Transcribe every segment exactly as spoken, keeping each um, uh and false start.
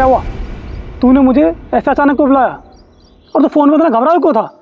क्या हुआ? तूने मुझे ऐसा अचानक क्यों बुलाया? और तो फोन में इतना घबराया क्यों था?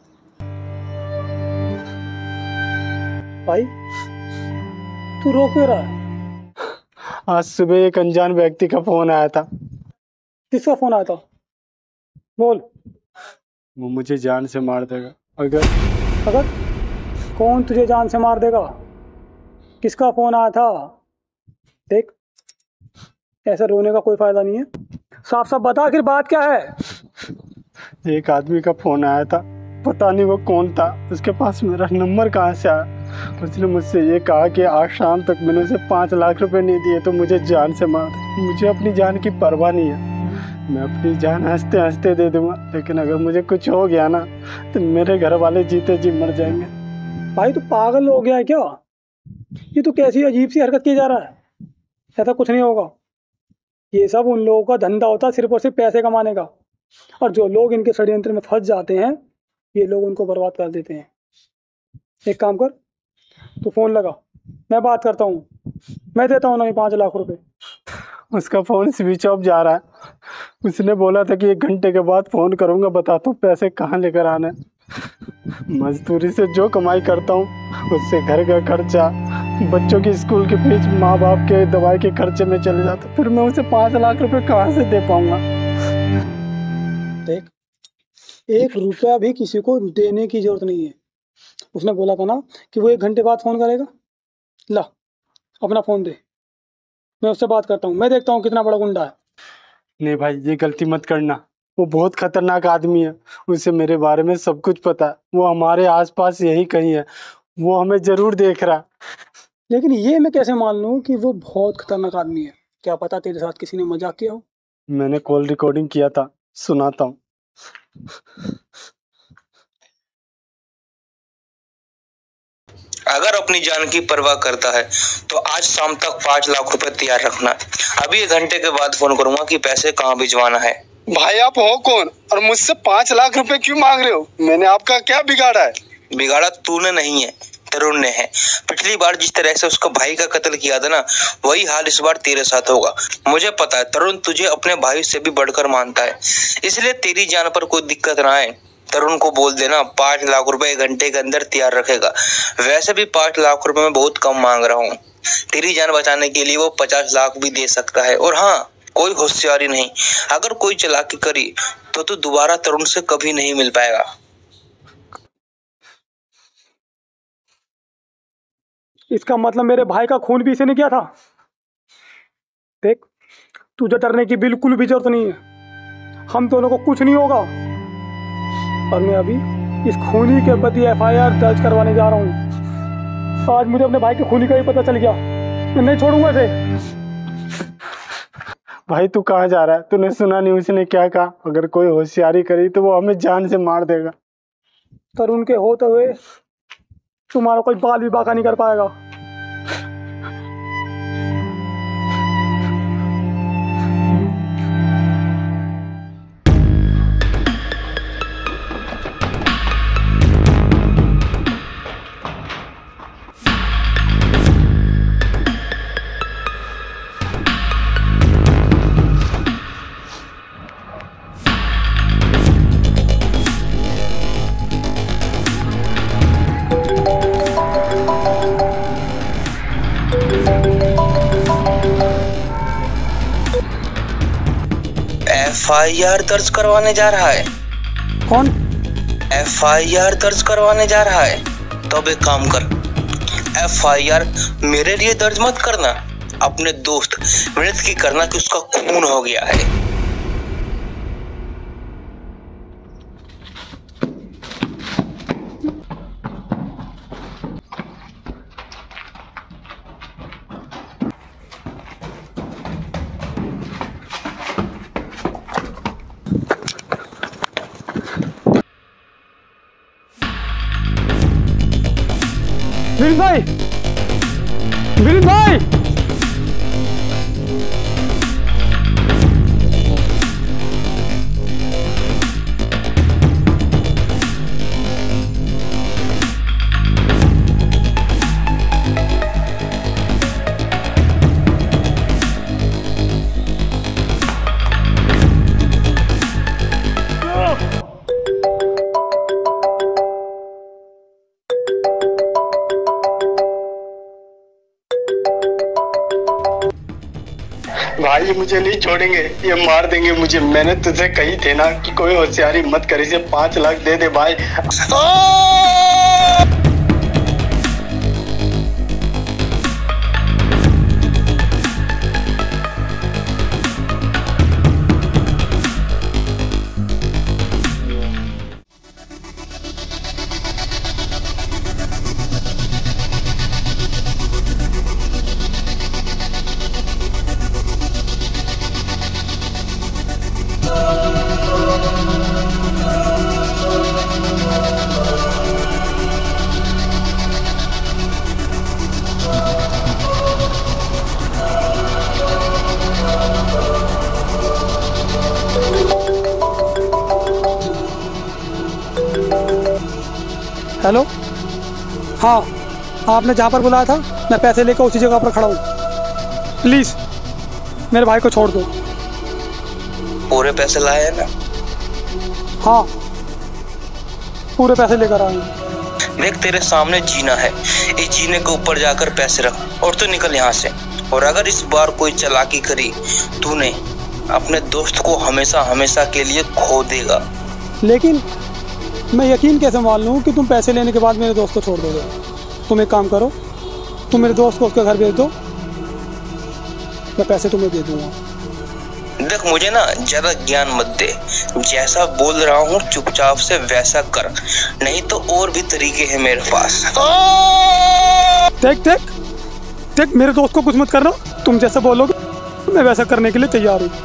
भाई तू रो क्यों रहा है? आज सुबह एक अनजान व्यक्ति का फोन आया था। किसका फोन आया था? बोल। वो मुझे जान से मार देगा अगर अगर कौन तुझे जान से मार देगा? किसका फोन आया था? देख, ऐसा रोने का कोई फायदा नहीं है, साफ साफ बता आखिर बात क्या है। एक आदमी का फोन आया था, पता नहीं वो कौन था, उसके पास मेरा नंबर कहाँ से आया। उसने मुझसे ये कहा कि आज शाम तक मैंने उसे पाँच लाख रुपए नहीं दिए तो मुझे जान से मार दे। मुझे अपनी जान की परवाह नहीं है, मैं अपनी जान हंसते हंसते दे दूंगा, लेकिन अगर मुझे कुछ हो गया ना तो मेरे घर वाले जीते जी मर जाएंगे। भाई तू पागल हो गया है क्या? ये तो कैसी अजीब सी हरकत की जा रहा है। ऐसा कुछ नहीं होगा, ये सब उन लोगों का धंधा होता है सिर्फ और सिर्फ पैसे कमाने का, और जो लोग इनके षड्यंत्र में फंस जाते हैं ये लोग उनको बर्बाद कर देते हैं। एक काम कर, तू फोन लगा, मैं बात करता हूँ, मैं देता हूँ ना ये पाँच लाख रुपए। उसका फ़ोन स्विच ऑफ जा रहा है। उसने बोला था कि एक घंटे के बाद फ़ोन करूँगा, बता तो पैसे कहाँ लेकर आने। मजदूरी से जो कमाई करता हूँ उससे घर का खर्चा, बच्चों की स्कूल की फीस, माँ बाप के दवाई के खर्चे में चले जाता, फिर मैं उसे पाँच लाख रुपए कहाँ से दे पाऊँगा। देख, एक रुपया भी किसी को देने की जरूरत नहीं है। उसने बोला था ना कि वो एक घंटे बाद फ़ोन करेगा। ला अपना फ़ोन दे, मैं उससे बात करता हूँ, मैं देखता हूँ कितना बड़ा गुंडा है। नहीं भाई, ये गलती मत करना, वो बहुत खतरनाक आदमी है, उसे मेरे बारे में सब कुछ पता है, वो हमारे आसपास यही कहीं है, वो हमें जरूर देख रहा। लेकिन ये मैं कैसे मान लूँ कि वो बहुत खतरनाक आदमी है? क्या पता तेरे साथ किसी ने मजाक किया हो। मैंने कॉल रिकॉर्डिंग किया था, सुनाता हूँ। अगर अपनी जान की परवाह करता है तो आज शाम तक पाँच लाख रुपए तैयार रखना। अभी एक घंटे के बाद फोन करूंगा कि पैसे कहाँ भिजवाना है। भाई आप हो कौन और मुझसे पाँच लाख रुपए क्यों मांग रहे हो? मैंने आपका क्या बिगाड़ा है? बिगाड़ा तूने नहीं है, तरुण ने है। पिछली बार जिस तरह से उसका भाई का कत्ल किया था ना, वही हाल इस बार तेरे साथ होगा। मुझे पता है तरुण तुझे अपने भाई से भी बढ़कर मानता है, इसलिए तेरी जान पर कोई दिक्कत ना आए। तरुण को बोल देना पाँच लाख रुपए एक घंटे के अंदर तैयार रखेगा। वैसे भी पाँच लाख रुपए में बहुत कम मांग रहा हूँ, तेरी जान बचाने के लिए वो पचास लाख भी दे सकता है। और हाँ, कोई होशियारी नहीं, अगर कोई चालाकी करी तो तू दोबारा तरुण से कभी नहीं मिल पाएगा। इसका मतलब मेरे भाई का खून भी इसी ने किया था? देख, तुझे डरने की बिल्कुल भी जरूरत नहीं है, हम दोनों को कुछ नहीं होगा। और मैं अभी इस खूनी के प्रति एफ आई आर दर्ज करवाने जा रहा हूँ। आज मुझे अपने भाई के खूनी का ही पता चल गया, मैं नहीं छोड़ूंगा इसे। भाई तू कहाँ जा रहा है? तूने सुना नहीं उसने क्या कहा? अगर कोई होशियारी करी तो वो हमें जान से मार देगा। तरुण के होते हुए तुम्हारा कोई बाल भी बाका नहीं कर पाएगा। एफ आई आर दर्ज करवाने जा रहा है। कौन? एफ आई आर दर्ज करवाने जा रहा है? तो अब एक काम कर, एफ आई आर मेरे लिए दर्ज मत करना, अपने दोस्त विनीत की करना कि उसका खून हो गया है। विनीत भाई, विनीत भाई, भाई मुझे नहीं छोड़ेंगे, ये मार देंगे मुझे। मैंने तुझे कही थे ना कि कोई होशियारी मत कर, इसे पाँच लाख दे दे भाई। हेलो, हाँ आपने जहाँ पर बुलाया था मैं पैसे लेकर उसी जगह पर खड़ा हूँ। प्लीज़ मेरे भाई को छोड़ दो। पूरे पैसे लाए हैं ना? हाँ पूरे पैसे लेकर आए हैं। देख तेरे सामने जीना है, इस जीने के ऊपर जाकर पैसे रख और तो निकल यहाँ से। और अगर इस बार कोई चालाकी करी तूने अपने दोस्त को हमेशा हमेशा के लिए खो देगा। लेकिन मैं यकीन कैसे मान लूँ कि तुम पैसे लेने के बाद मेरे दोस्त को छोड़ दोगे? तुम एक काम करो, तुम मेरे दोस्त को उसके घर भेज दो, मैं पैसे तुम्हें दे दूंगा। देख मुझे ना ज्यादा ज्ञान मत दे, जैसा बोल रहा हूँ चुपचाप से वैसा कर, नहीं तो और भी तरीके हैं मेरे पास। देख देख देख मेरे दोस्त को कुछ मत करना, तुम जैसा बोलोगे मैं वैसा करने के लिए तैयार हूँ।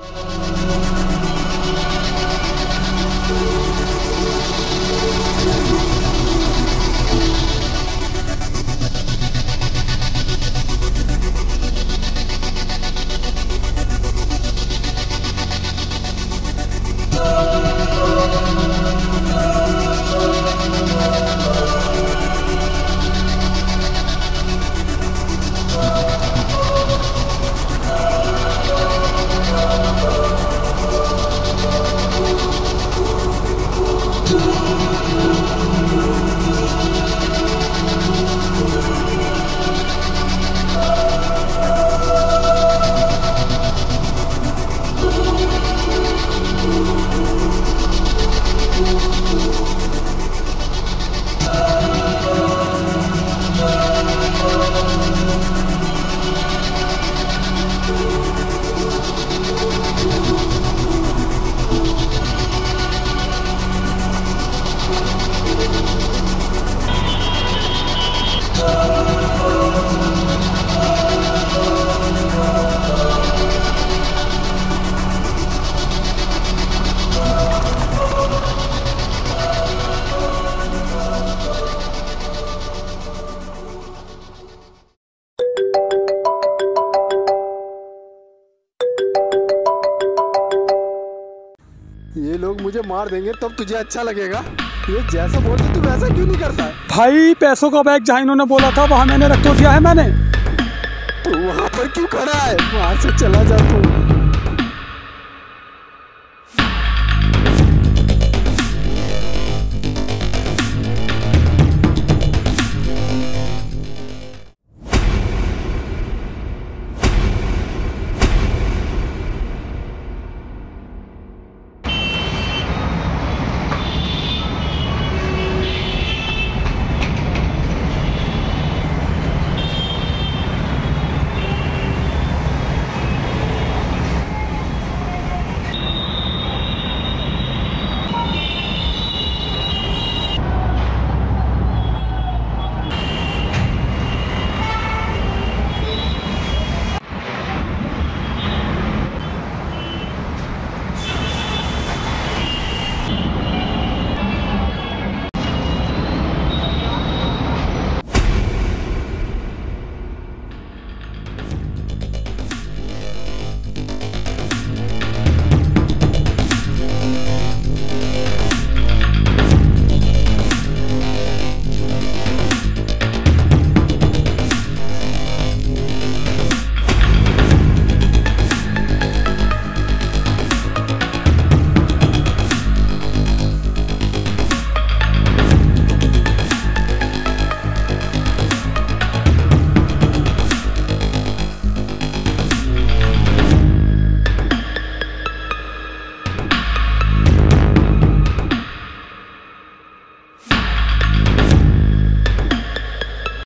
ये लोग मुझे मार देंगे तब तुझे अच्छा लगेगा? ये जैसा बोलते तू वैसा क्यों नहीं करता है? भाई पैसों का बैग जहाँ इन्होंने बोला था वहाँ मैंने रख तो दिया है मैंने। तू वहाँ पर क्यों खड़ा है? वहाँ से चला जा तू।